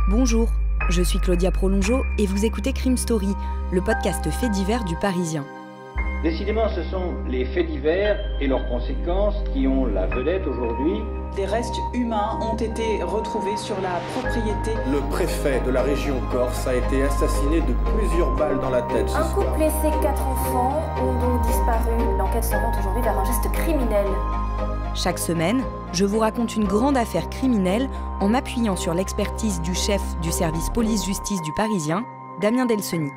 Bonjour, je suis Claudia Prolongeau et vous écoutez Crime Story, le podcast fait divers du Parisien. Décidément, ce sont les faits divers et leurs conséquences qui ont la vedette aujourd'hui. Des restes humains ont été retrouvés sur la propriété. Le préfet de la région Corse a été assassiné de plusieurs balles dans la tête. Un couple et ses 4 enfants ont donc disparu. L'enquête s'oriente aujourd'hui vers un geste criminel. Chaque semaine, je vous raconte une grande affaire criminelle en m'appuyant sur l'expertise du chef du service police-justice du Parisien, Damien Delseny.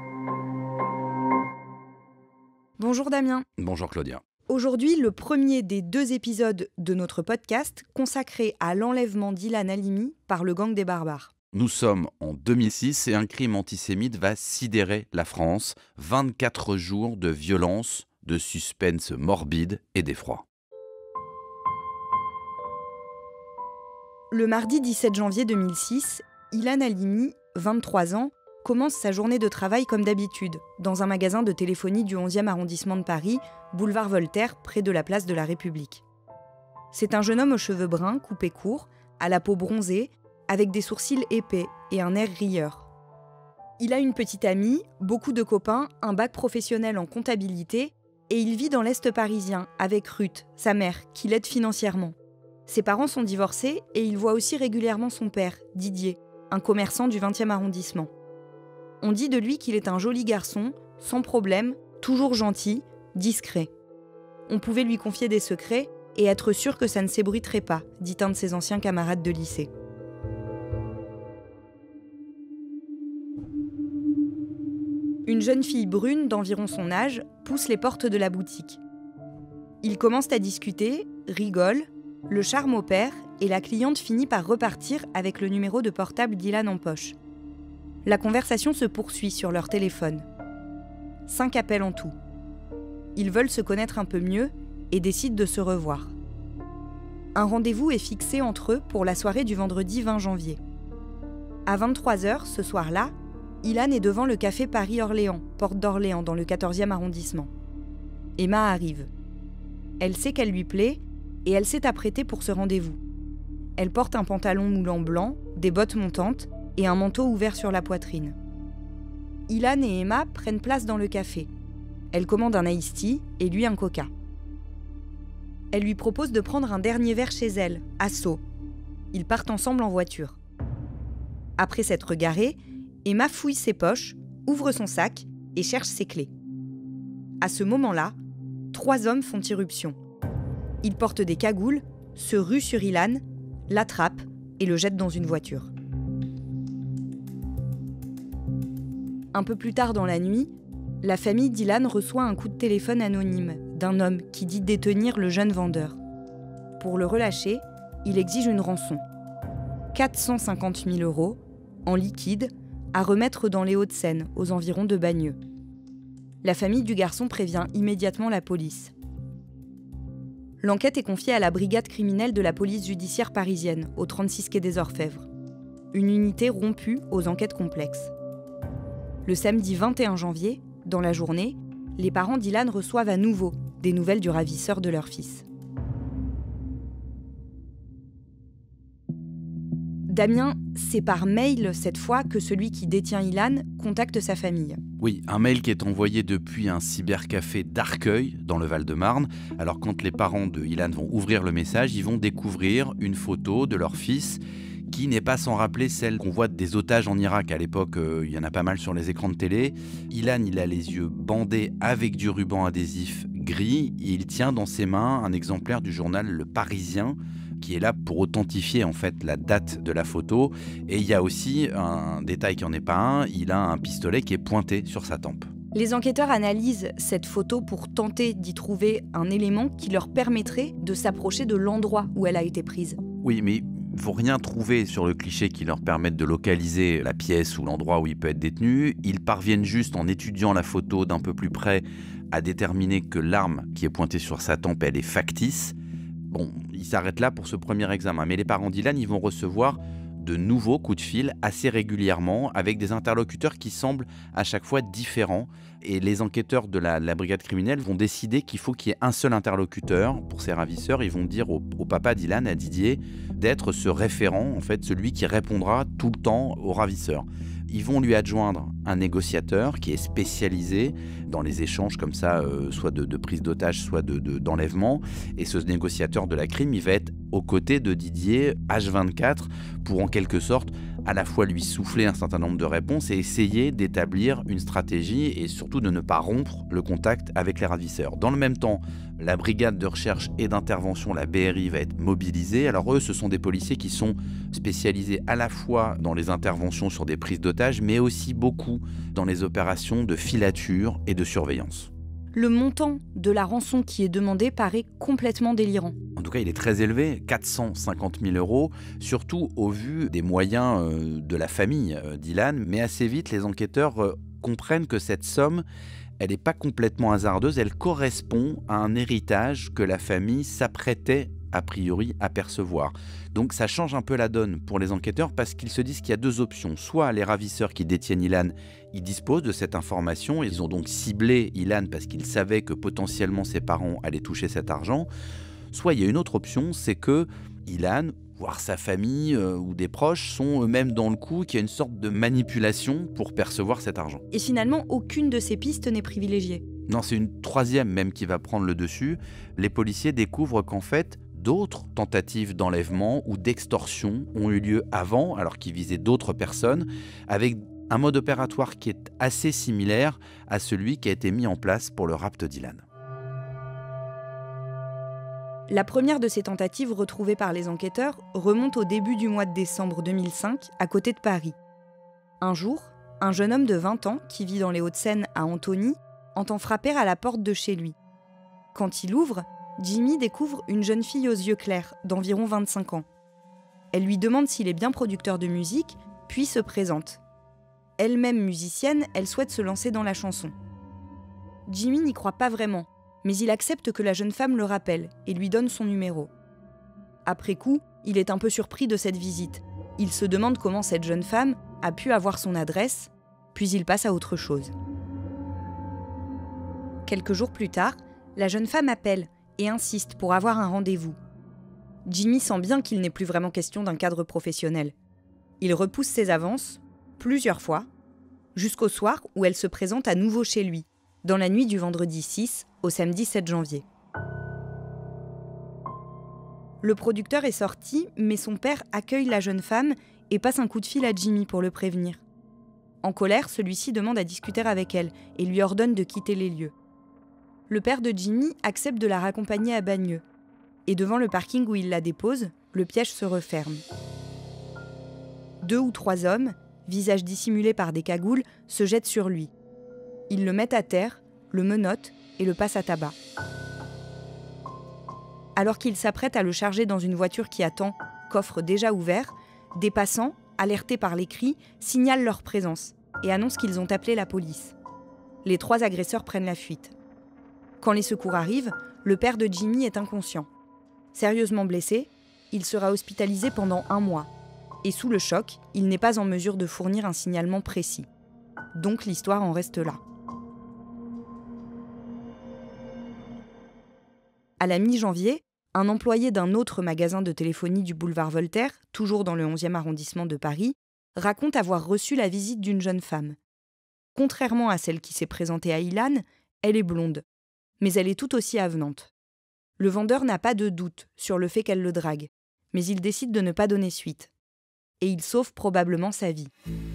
Bonjour Damien. Bonjour Claudia. Aujourd'hui, le premier des 2 épisodes de notre podcast consacré à l'enlèvement d'Ilan Halimi par le gang des barbares. Nous sommes en 2006 et un crime antisémite va sidérer la France. 24 jours de violence, de suspense morbide et d'effroi. Le mardi 17 janvier 2006, Ilan Halimi, 23 ans, commence sa journée de travail comme d'habitude, dans un magasin de téléphonie du 11e arrondissement de Paris, boulevard Voltaire, près de la place de la République. C'est un jeune homme aux cheveux bruns, coupés courts, à la peau bronzée, avec des sourcils épais et un air rieur. Il a une petite amie, beaucoup de copains, un bac professionnel en comptabilité, et il vit dans l'Est parisien, avec Ruth, sa mère, qui l'aide financièrement. Ses parents sont divorcés et il voit aussi régulièrement son père, Didier, un commerçant du 20e arrondissement. On dit de lui qu'il est un joli garçon, sans problème, toujours gentil, discret. On pouvait lui confier des secrets et être sûr que ça ne s'ébruiterait pas, dit un de ses anciens camarades de lycée. Une jeune fille brune d'environ son âge pousse les portes de la boutique. Ils commencent à discuter, rigolent, le charme opère et la cliente finit par repartir avec le numéro de portable d'Ilan en poche. La conversation se poursuit sur leur téléphone. 5 appels en tout. Ils veulent se connaître un peu mieux et décident de se revoir. Un rendez-vous est fixé entre eux pour la soirée du vendredi 20 janvier. À 23h, ce soir-là, Ilan est devant le café Paris-Orléans, porte d'Orléans, dans le 14e arrondissement. Emma arrive. Elle sait qu'elle lui plaît et elle s'est apprêtée pour ce rendez-vous. Elle porte un pantalon moulant blanc, des bottes montantes et un manteau ouvert sur la poitrine. Ilan et Emma prennent place dans le café. Elle commande un iced tea et lui un coca. Elle lui propose de prendre un dernier verre chez elle, à Sceaux. Ils partent ensemble en voiture. Après s'être garés, Emma fouille ses poches, ouvre son sac et cherche ses clés. À ce moment-là, 3 hommes font irruption. Ils portent des cagoules, se ruent sur Ilan, l'attrapent et le jettent dans une voiture. Un peu plus tard dans la nuit, la famille d'Ilan reçoit un coup de téléphone anonyme d'un homme qui dit détenir le jeune vendeur. Pour le relâcher, il exige une rançon. 450 000 € en liquide à remettre dans les Hauts-de-Seine, aux environs de Bagneux. La famille du garçon prévient immédiatement la police. L'enquête est confiée à la brigade criminelle de la police judiciaire parisienne, au 36 quai des Orfèvres. Une unité rompue aux enquêtes complexes. Le samedi 21 janvier, dans la journée, les parents d'Ilan reçoivent à nouveau des nouvelles du ravisseur de leur fils. Damien, c'est par mail cette fois que celui qui détient Ilan contacte sa famille. Oui, un mail qui est envoyé depuis un cybercafé d'Arcueil, dans le Val-de-Marne. Alors quand les parents de Ilan vont ouvrir le message, ils vont découvrir une photo de leur fils qui n'est pas sans rappeler celle qu'on voit des otages en Irak. À l'époque, il y en a pas mal sur les écrans de télé. Ilan, il a les yeux bandés avec du ruban adhésif gris et il tient dans ses mains un exemplaire du journal Le Parisien qui est là pour authentifier en fait la date de la photo. Et il y a aussi un détail qui n'en est pas un, il a un pistolet qui est pointé sur sa tempe. Les enquêteurs analysent cette photo pour tenter d'y trouver un élément qui leur permettrait de s'approcher de l'endroit où elle a été prise. Oui, mais il ne faut rien trouver sur le cliché qui leur permette de localiser la pièce ou l'endroit où il peut être détenu. Ils parviennent juste, en étudiant la photo d'un peu plus près, à déterminer que l'arme qui est pointée sur sa tempe, elle est factice. Bon, ils s'arrêtent là pour ce premier examen. Mais les parents d'Ilan, ils vont recevoir de nouveaux coups de fil assez régulièrement avec des interlocuteurs qui semblent à chaque fois différents. Et les enquêteurs de la brigade criminelle vont décider qu'il faut qu'il y ait un seul interlocuteur pour ces ravisseurs. Ils vont dire au papa d'Ilan, à Didier, d'être ce référent, en fait, celui qui répondra tout le temps aux ravisseurs. Ils vont lui adjoindre un négociateur qui est spécialisé dans les échanges comme ça, soit de prise d'otage, soit d'enlèvement. Et ce négociateur de la crime, il va être aux côtés de Didier H24 pour en quelque sorte à la fois lui souffler un certain nombre de réponses et essayer d'établir une stratégie et surtout de ne pas rompre le contact avec les ravisseurs. Dans le même temps, la brigade de recherche et d'intervention, la BRI, va être mobilisée. Alors eux, ce sont des policiers qui sont spécialisés à la fois dans les interventions sur des prises d'otages, mais aussi beaucoup dans les opérations de filature et de surveillance. Le montant de la rançon qui est demandée paraît complètement délirant. En tout cas, il est très élevé, 450 000 €, surtout au vu des moyens de la famille d'Ilan. Mais assez vite, les enquêteurs comprennent que cette somme, elle n'est pas complètement hasardeuse, elle correspond à un héritage que la famille s'apprêtait a priori à percevoir. Donc ça change un peu la donne pour les enquêteurs parce qu'ils se disent qu'il y a deux options. Soit les ravisseurs qui détiennent Ilan, ils disposent de cette information, ils ont donc ciblé Ilan parce qu'ils savaient que potentiellement ses parents allaient toucher cet argent. Soit il y a une autre option, c'est que Ilan, voire sa famille ou des proches sont eux-mêmes dans le coup, qu'il y a une sorte de manipulation pour percevoir cet argent. Et finalement, aucune de ces pistes n'est privilégiée. Non, c'est une troisième même qui va prendre le dessus. Les policiers découvrent qu'en fait, d'autres tentatives d'enlèvement ou d'extorsion ont eu lieu avant, alors qu'ils visaient d'autres personnes, avec un mode opératoire qui est assez similaire à celui qui a été mis en place pour le rapt d'Ilan. La première de ces tentatives retrouvées par les enquêteurs remonte au début du mois de décembre 2005, à côté de Paris. Un jour, un jeune homme de 20 ans, qui vit dans les Hauts-de-Seine à Antony, entend frapper à la porte de chez lui. Quand il ouvre, Jimmy découvre une jeune fille aux yeux clairs, d'environ 25 ans. Elle lui demande s'il est bien producteur de musique, puis se présente. Elle-même musicienne, elle souhaite se lancer dans la chanson. Jimmy n'y croit pas vraiment, mais il accepte que la jeune femme le rappelle et lui donne son numéro. Après coup, il est un peu surpris de cette visite. Il se demande comment cette jeune femme a pu avoir son adresse, puis il passe à autre chose. Quelques jours plus tard, la jeune femme appelle et insiste pour avoir un rendez-vous. Jimmy sent bien qu'il n'est plus vraiment question d'un cadre professionnel. Il repousse ses avances, plusieurs fois, jusqu'au soir où elle se présente à nouveau chez lui, dans la nuit du vendredi 6 au samedi 7 janvier. Le producteur est sorti, mais son père accueille la jeune femme et passe un coup de fil à Jimmy pour le prévenir. En colère, celui-ci demande à discuter avec elle et lui ordonne de quitter les lieux. Le père de Jimmy accepte de la raccompagner à Bagneux. Et devant le parking où il la dépose, le piège se referme. 2 ou 3 hommes, visages dissimulés par des cagoules, se jettent sur lui. Ils le mettent à terre, le menottent et le passent à tabac. Alors qu'ils s'apprêtent à le charger dans une voiture qui attend, coffre déjà ouvert, des passants, alertés par les cris, signalent leur présence et annoncent qu'ils ont appelé la police. Les 3 agresseurs prennent la fuite. Quand les secours arrivent, le père de Jimmy est inconscient. Sérieusement blessé, il sera hospitalisé pendant 1 mois. Et sous le choc, il n'est pas en mesure de fournir un signalement précis. Donc l'histoire en reste là. À la mi-janvier, un employé d'un autre magasin de téléphonie du boulevard Voltaire, toujours dans le 11e arrondissement de Paris, raconte avoir reçu la visite d'une jeune femme. Contrairement à celle qui s'est présentée à Ilan, elle est blonde. Mais elle est tout aussi avenante. Le vendeur n'a pas de doute sur le fait qu'elle le drague, mais il décide de ne pas donner suite. Et il sauve probablement sa vie.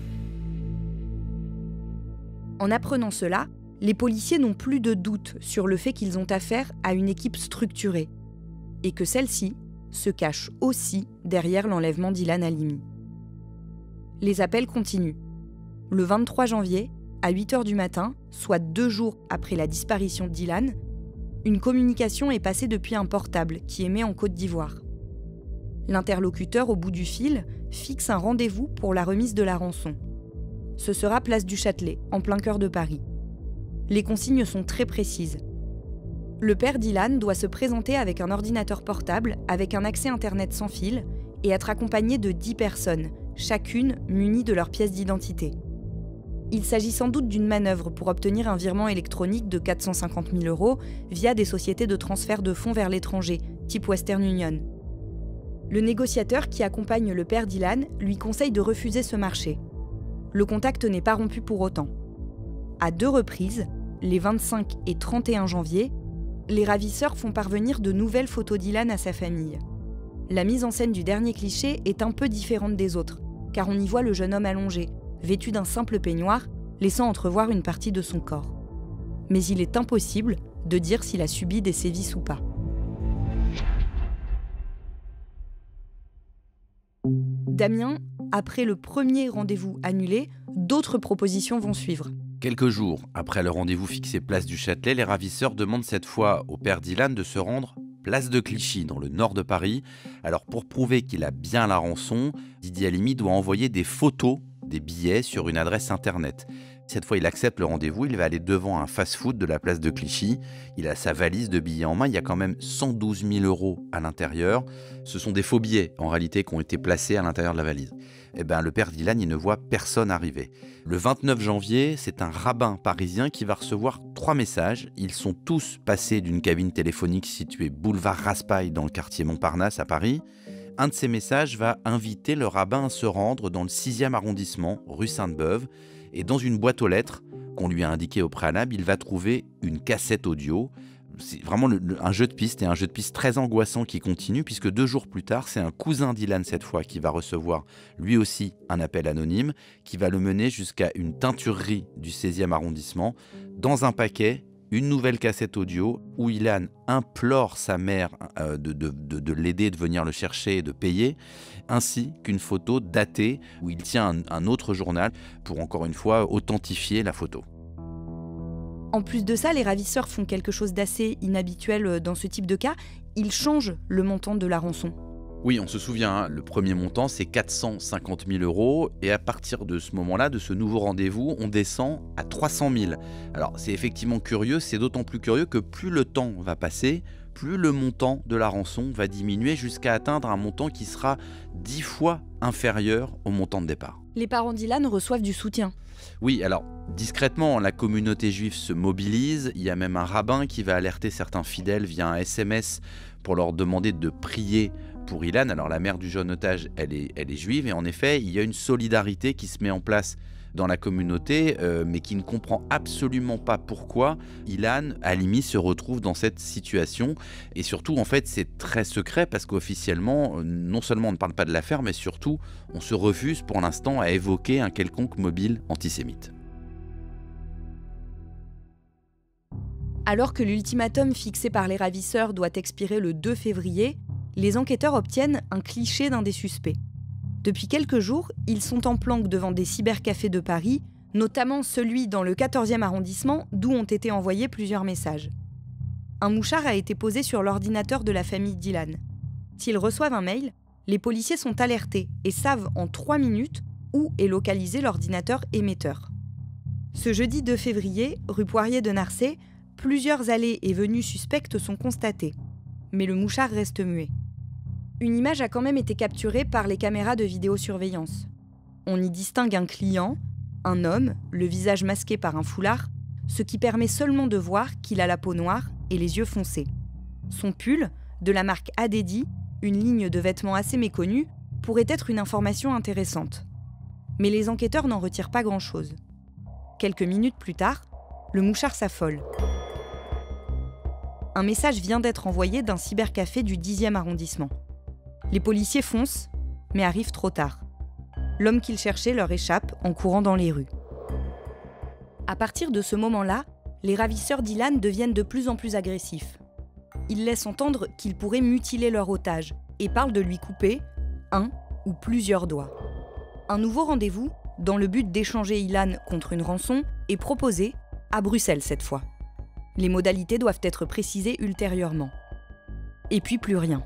En apprenant cela, les policiers n'ont plus de doute sur le fait qu'ils ont affaire à une équipe structurée, et que celle-ci se cache aussi derrière l'enlèvement d'Ilan Halimi. Les appels continuent. Le 23 janvier, à 8h du matin, soit 2 jours après la disparition d'Ilan, une communication est passée depuis un portable qui émet en Côte d'Ivoire. L'interlocuteur au bout du fil fixe un rendez-vous pour la remise de la rançon. Ce sera place du Châtelet, en plein cœur de Paris. Les consignes sont très précises. Le père d'Ilan doit se présenter avec un ordinateur portable avec un accès Internet sans fil et être accompagné de 10 personnes, chacune munie de leur pièce d'identité. Il s'agit sans doute d'une manœuvre pour obtenir un virement électronique de 450 000 € via des sociétés de transfert de fonds vers l'étranger, type Western Union. Le négociateur qui accompagne le père d'Ilan lui conseille de refuser ce marché. Le contact n'est pas rompu pour autant. À 2 reprises, les 25 et 31 janvier, les ravisseurs font parvenir de nouvelles photos d'Ilan à sa famille. La mise en scène du dernier cliché est un peu différente des autres, car on y voit le jeune homme allongé, vêtu d'un simple peignoir, laissant entrevoir une partie de son corps. Mais il est impossible de dire s'il a subi des sévices ou pas. Damien, après le premier rendez-vous annulé, d'autres propositions vont suivre. Quelques jours après le rendez-vous fixé place du Châtelet, les ravisseurs demandent cette fois au père d'Ilan de se rendre place de Clichy, dans le nord de Paris. Alors pour prouver qu'il a bien la rançon, Didier Halimi doit envoyer des photos des billets sur une adresse internet. Cette fois, il accepte le rendez-vous, il va aller devant un fast-food de la place de Clichy. Il a sa valise de billets en main, il y a quand même 112 000 € à l'intérieur. Ce sont des faux billets, en réalité, qui ont été placés à l'intérieur de la valise. Eh bien, le père d'Ilan, il ne voit personne arriver. Le 29 janvier, c'est un rabbin parisien qui va recevoir 3 messages. Ils sont tous passés d'une cabine téléphonique située boulevard Raspail dans le quartier Montparnasse à Paris. Un de ces messages va inviter le rabbin à se rendre dans le 6e arrondissement, rue Sainte-Beuve. Et dans une boîte aux lettres qu'on lui a indiquée au préalable, il va trouver une cassette audio. C'est vraiment un jeu de piste, et un jeu de piste très angoissant qui continue, puisque 2 jours plus tard, c'est un cousin d'Ilan cette fois qui va recevoir lui aussi un appel anonyme, qui va le mener jusqu'à une teinturerie du 16e arrondissement. Dans un paquet, une nouvelle cassette audio où Ilan implore sa mère de l'aider, de venir le chercher et de payer, ainsi qu'une photo datée où il tient un autre journal pour encore une fois authentifier la photo. En plus de ça, les ravisseurs font quelque chose d'assez inhabituel dans ce type de cas, ils changent le montant de la rançon. Oui, on se souvient, le premier montant c'est 450 000 € et à partir de ce moment-là, de ce nouveau rendez-vous, on descend à 300 000. Alors c'est effectivement curieux, c'est d'autant plus curieux que plus le temps va passer, plus le montant de la rançon va diminuer jusqu'à atteindre un montant qui sera 10 fois inférieur au montant de départ. Les parents d'Ilan reçoivent du soutien. Oui, alors discrètement, la communauté juive se mobilise, il y a même un rabbin qui va alerter certains fidèles via un SMS pour leur demander de prier pour Ilan. Alors la mère du jeune otage, elle est juive et en effet, il y a une solidarité qui se met en place dans la communauté, mais qui ne comprend absolument pas pourquoi Ilan Halimi se retrouve dans cette situation. Et surtout, en fait, c'est très secret parce qu'officiellement, non seulement on ne parle pas de l'affaire, mais surtout, on se refuse pour l'instant à évoquer un quelconque mobile antisémite. Alors que l'ultimatum fixé par les ravisseurs doit expirer le 2 février, les enquêteurs obtiennent un cliché d'un des suspects. Depuis quelques jours, ils sont en planque devant des cybercafés de Paris, notamment celui dans le 14e arrondissement d'où ont été envoyés plusieurs messages. Un mouchard a été posé sur l'ordinateur de la famille d'Ilan. S'ils reçoivent un mail, les policiers sont alertés et savent en 3 minutes où est localisé l'ordinateur émetteur. Ce jeudi 2 février, rue Poirier de Narcé, plusieurs allées et venues suspectes sont constatées. Mais le mouchard reste muet. Une image a quand même été capturée par les caméras de vidéosurveillance. On y distingue un client, un homme, le visage masqué par un foulard, ce qui permet seulement de voir qu'il a la peau noire et les yeux foncés. Son pull, de la marque Adedi, une ligne de vêtements assez méconnue, pourrait être une information intéressante. Mais les enquêteurs n'en retirent pas grand-chose. Quelques minutes plus tard, le mouchard s'affole. Un message vient d'être envoyé d'un cybercafé du 10e arrondissement. Les policiers foncent, mais arrivent trop tard. L'homme qu'ils cherchaient leur échappe en courant dans les rues. À partir de ce moment-là, les ravisseurs d'Ilan deviennent de plus en plus agressifs. Ils laissent entendre qu'ils pourraient mutiler leur otage et parlent de lui couper un ou plusieurs doigts. Un nouveau rendez-vous, dans le but d'échanger Ilan contre une rançon, est proposé, à Bruxelles cette fois. Les modalités doivent être précisées ultérieurement. Et puis plus rien.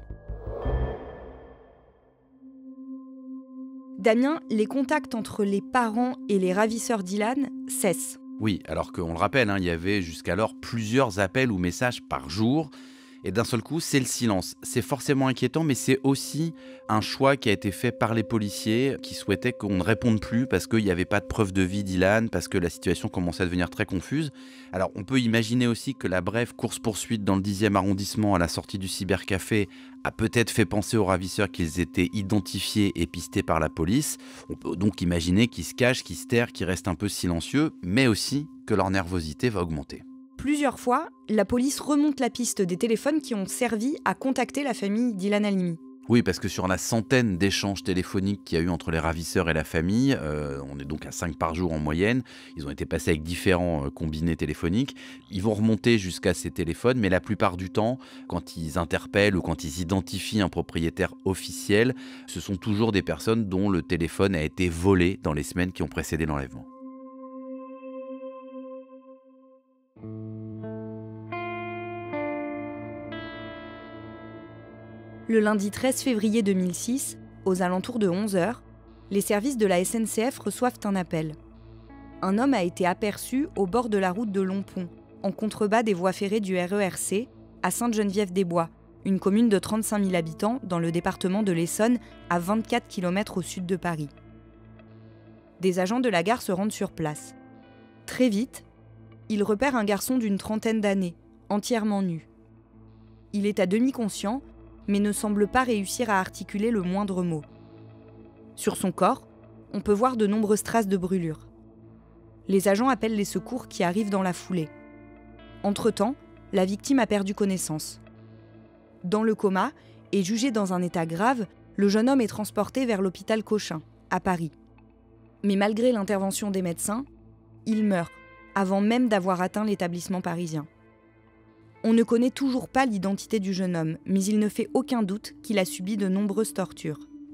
Damien, les contacts entre les parents et les ravisseurs d'Ilan cessent. Oui, alors qu'on le rappelle, il y avait jusqu'alors plusieurs appels ou messages par jour. Et d'un seul coup, c'est le silence. C'est forcément inquiétant, mais c'est aussi un choix qui a été fait par les policiers qui souhaitaient qu'on ne réponde plus parce qu'il n'y avait pas de preuve de vie d'Ilan, parce que la situation commençait à devenir très confuse. Alors, on peut imaginer aussi que la brève course-poursuite dans le 10e arrondissement à la sortie du cybercafé a peut-être fait penser aux ravisseurs qu'ils étaient identifiés et pistés par la police. On peut donc imaginer qu'ils se cachent, qu'ils se terrent, qu'ils restent un peu silencieux, mais aussi que leur nervosité va augmenter. Plusieurs fois, la police remonte la piste des téléphones qui ont servi à contacter la famille d'Ilan Halimi. Oui, parce que sur la centaine d'échanges téléphoniques qu'il y a eu entre les ravisseurs et la famille, on est donc à 5 par jour en moyenne, ils ont été passés avec différents combinés téléphoniques, ils vont remonter jusqu'à ces téléphones, mais la plupart du temps, quand ils interpellent ou quand ils identifient un propriétaire officiel, ce sont toujours des personnes dont le téléphone a été volé dans les semaines qui ont précédé l'enlèvement. Le lundi 13 février 2006, aux alentours de 11h, les services de la SNCF reçoivent un appel. Un homme a été aperçu au bord de la route de Longpont, en contrebas des voies ferrées du RERC, à Sainte-Geneviève-des-Bois, une commune de 35 000 habitants dans le département de l'Essonne, à 24 km au sud de Paris. Des agents de la gare se rendent sur place. Très vite, ils repèrent un garçon d'une trentaine d'années, entièrement nu. Il est à demi conscient, mais ne semble pas réussir à articuler le moindre mot. Sur son corps, on peut voir de nombreuses traces de brûlures. Les agents appellent les secours qui arrivent dans la foulée. Entre-temps, la victime a perdu connaissance. Dans le coma et jugé dans un état grave, le jeune homme est transporté vers l'hôpital Cochin, à Paris. Mais malgré l'intervention des médecins, il meurt, avant même d'avoir atteint l'établissement parisien. On ne connaît toujours pas l'identité du jeune homme, mais il ne fait aucun doute qu'il a subi de nombreuses tortures.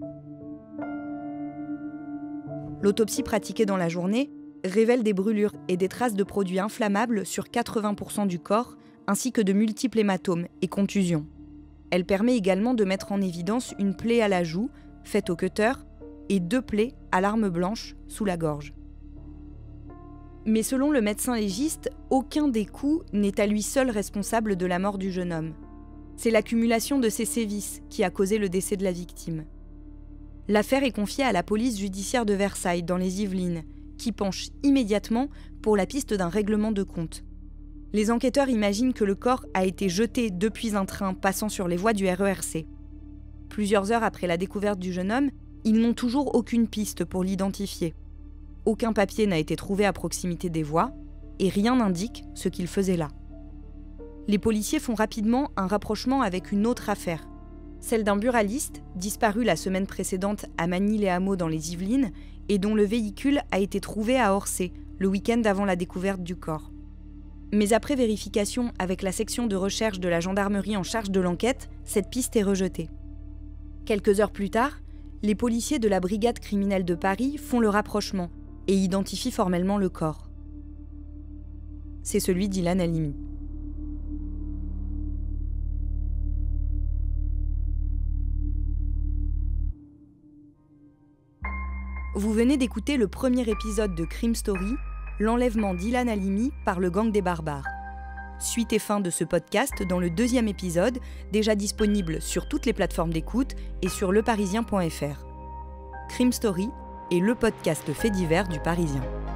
L'autopsie pratiquée dans la journée révèle des brûlures et des traces de produits inflammables sur 80% du corps, ainsi que de multiples hématomes et contusions. Elle permet également de mettre en évidence une plaie à la joue, faite au cutter, et 2 plaies à l'arme blanche sous la gorge. Mais selon le médecin légiste, aucun des coups n'est à lui seul responsable de la mort du jeune homme. C'est l'accumulation de ces sévices qui a causé le décès de la victime. L'affaire est confiée à la police judiciaire de Versailles, dans les Yvelines, qui penche immédiatement pour la piste d'un règlement de compte. Les enquêteurs imaginent que le corps a été jeté depuis un train passant sur les voies du RERC. Plusieurs heures après la découverte du jeune homme, ils n'ont toujours aucune piste pour l'identifier. Aucun papier n'a été trouvé à proximité des voies et rien n'indique ce qu'il faisait là. Les policiers font rapidement un rapprochement avec une autre affaire, celle d'un buraliste disparu la semaine précédente à Magny-les-Hameaux dans les Yvelines et dont le véhicule a été trouvé à Orsay, le week-end avant la découverte du corps. Mais après vérification avec la section de recherche de la gendarmerie en charge de l'enquête, cette piste est rejetée. Quelques heures plus tard, les policiers de la brigade criminelle de Paris font le rapprochement et identifie formellement le corps. C'est celui d'Ilan Halimi. Vous venez d'écouter le premier épisode de Crime Story, l'enlèvement d'Ilan Halimi par le gang des barbares. Suite et fin de ce podcast dans le 2e épisode, déjà disponible sur toutes les plateformes d'écoute et sur leparisien.fr. Crime Story est le podcast fait divers du Parisien.